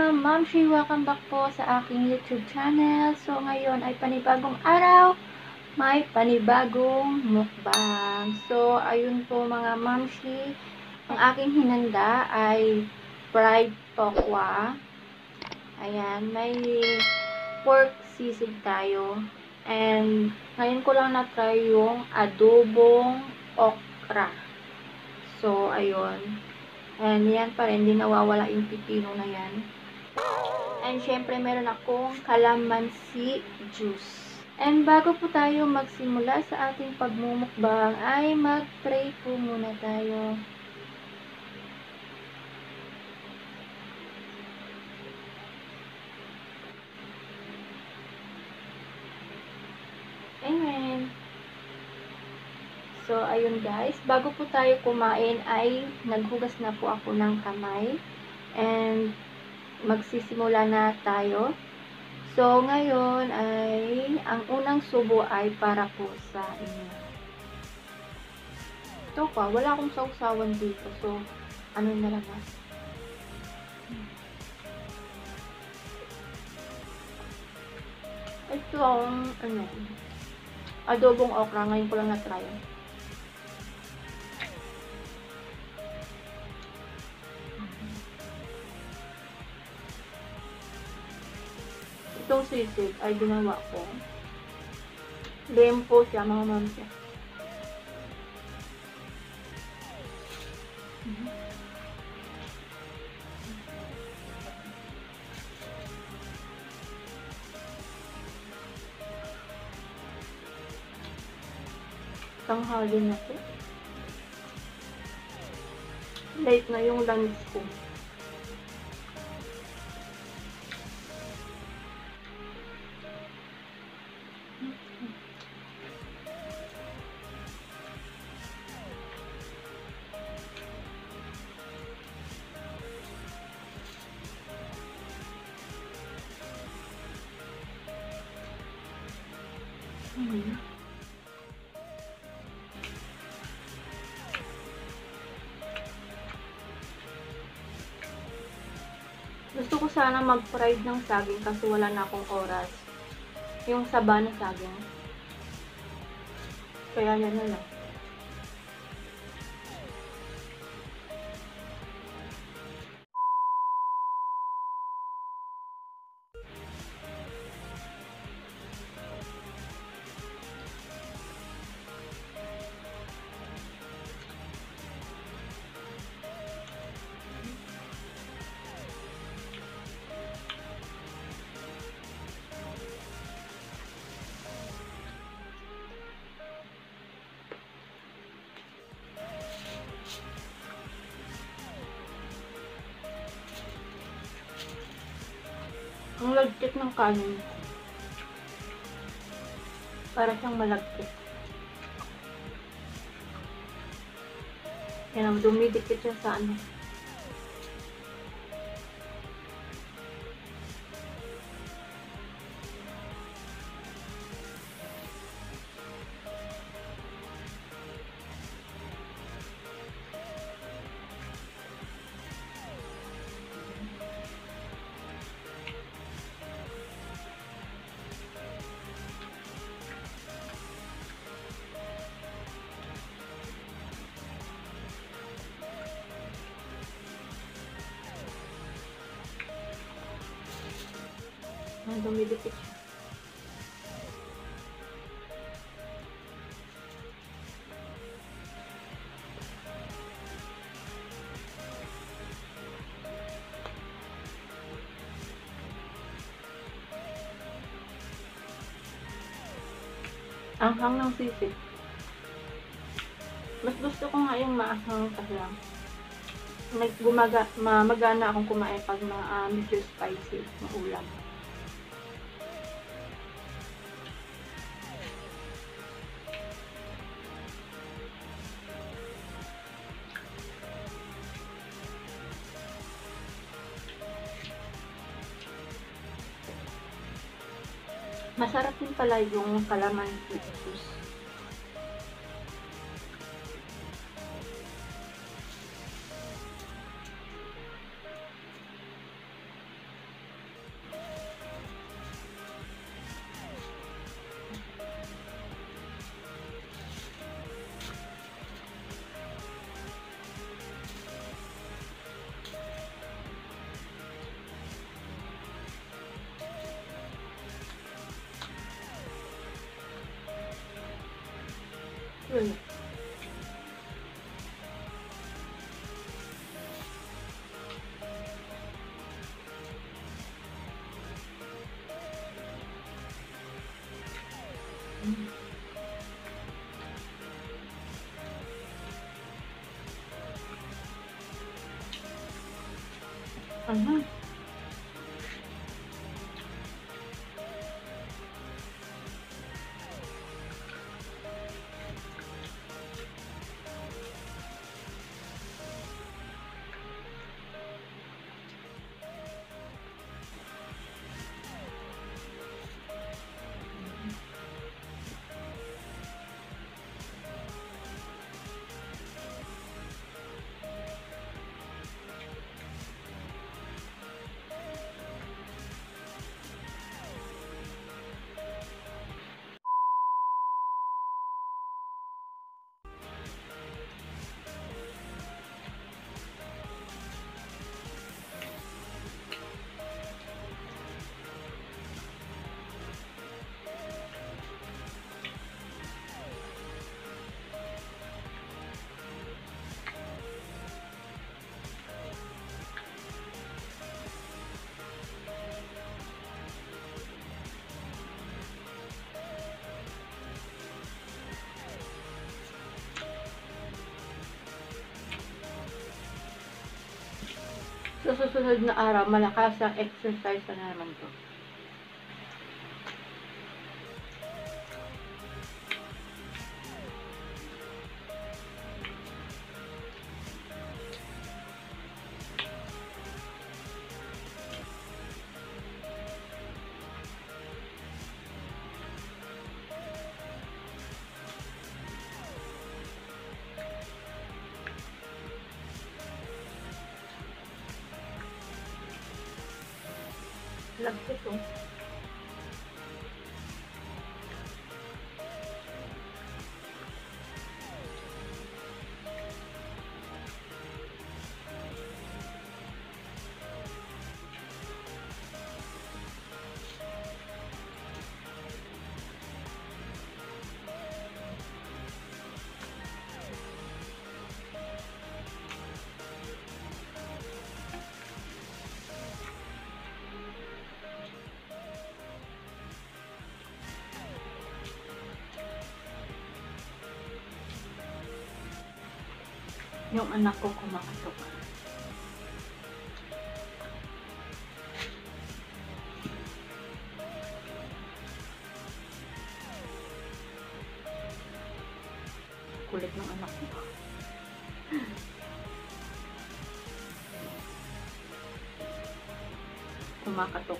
mga Mamshi! Welcome back po sa aking YouTube channel. So, ngayon ay panibagong araw, may panibagong mukbang. So, ayun po mga Mamshi, ang aking hinanda ay fried tokwa. Ayan, may pork sisig tayo. And, ngayon ko lang na-try yung adobong okra. So, ayun. And yan pa rin, hindi nawawala yung pipino na yan. And syempre, meron akong calamansi juice. And bago po tayo magsimula sa ating pagmumukbang, ay mag-pray po muna tayo. Amen. So, ayun guys, bago po tayo kumain ay naghugas na po ako ng kamay. And magsisimula na tayo. So, ngayon ay, ang unang subo ay para po sa inyo. Ito pa, wala akong sausawan dito. So, ano na lang ah. Ito ang, adobong okra. Ngayon ko lang na-try. Itong sisig ay ginawa ko. Lempo siya, mga mamsi. Tanghali na po. Late na yung lunch ko. Gusto ko sana mag-fried ng saging kasi wala na akong oras. Yung saba na saging. Kaya yan na lang. Ang lagkit ng kanin. Para siyang malagkit. Yan ang dumidikit siya sa ano. Ang dumidikit siya. Anghang ng sisig. Mas gusto ko nga yung maanghang kasi lang. Magana akong kumain pag medyo spicy na ulam. Masarap din pala yung calamansi juice. Yun. Ano? Sa susunod na araw, malakas ang exercise na naman to. Lagkit to. Yung anak ko kumakatok. Kulit ng anak ko. Kumakatok.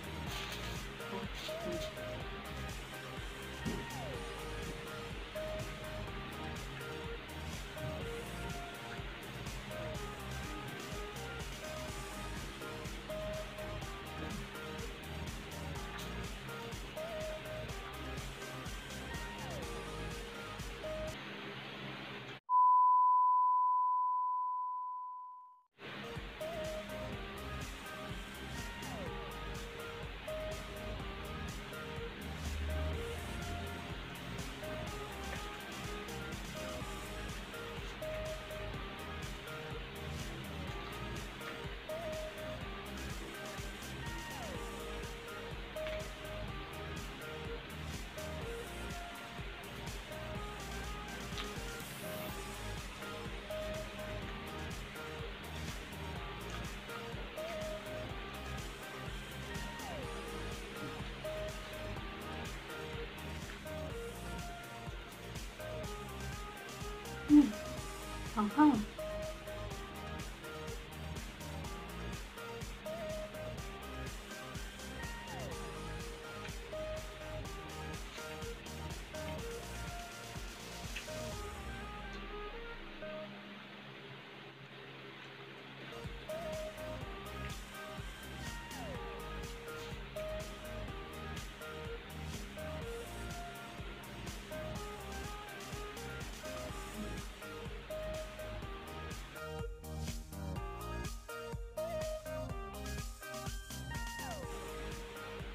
Hanghang.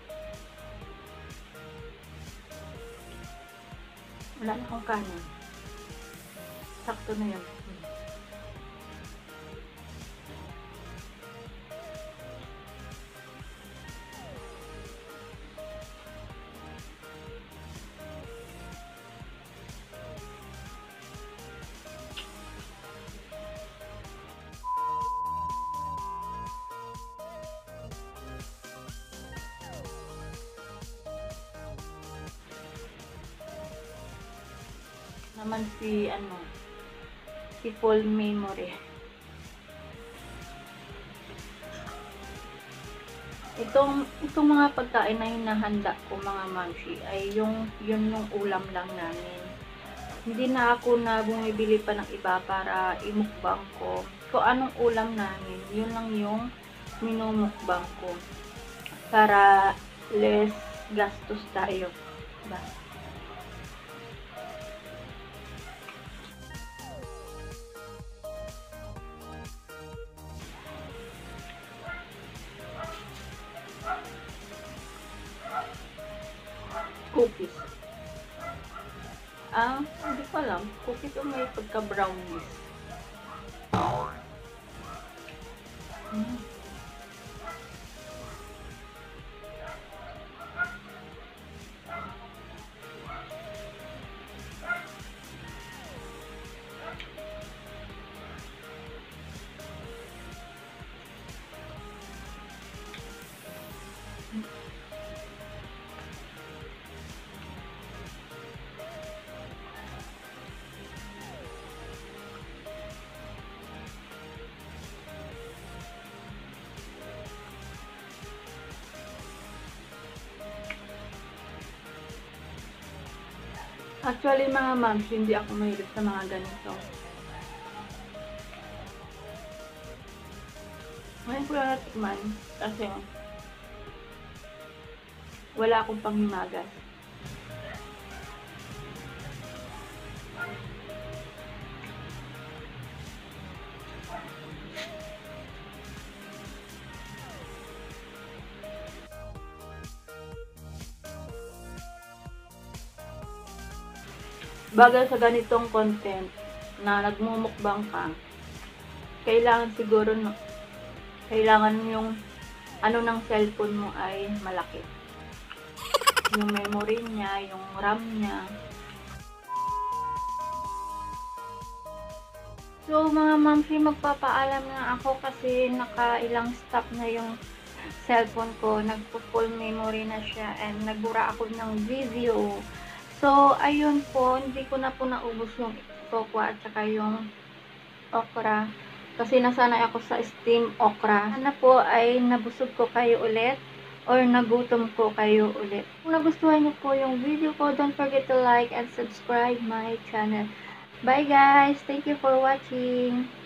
Wala na akong kanin. sakto na yun. Naman si full memory. Itong mga pagkain na hinahanda ko mga mamshi ay yun yung ulam lang namin. Hindi na ako na bumibili pa ng iba para imukbang ko. Kung anong ulam namin, yun lang yung minumukbang ko. Para less gastos tayo. Diba? Cookies. Hindi ko alam. Cookies o may pagka-brownies. Actually, mga moms, hindi ako mahilig sa mga ganito. Ngayon ko lang natikman kasi wala akong panghimagas. Bagay sa ganitong content na nagmumukbang ka, kailangan siguro kailangan yung ano ng cellphone mo ay malaki. Yung memory niya, yung RAM niya. So mga mamsi, magpapaalam na ako kasi nakailang stop na yung cellphone ko. Nagpo-full memory na siya and nagbura ako ng video. So, ayun po, hindi ko na po naubos yung tokwa at saka yung okra. Kasi nasanay ako sa steam okra. Sana po ay nabusog ko kayo ulit or nagutom ko kayo ulit. Kung nagustuhan niyo po yung video ko, don't forget to like and subscribe my channel. Bye guys! Thank you for watching!